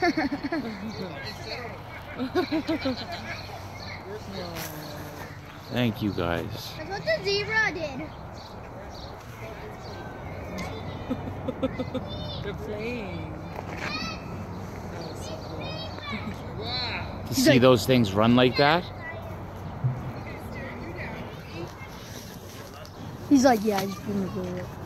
Thank you guys. That's what the zebra did. They're playing. Wow. To see those things run like that? He's like, yeah, I just want to go.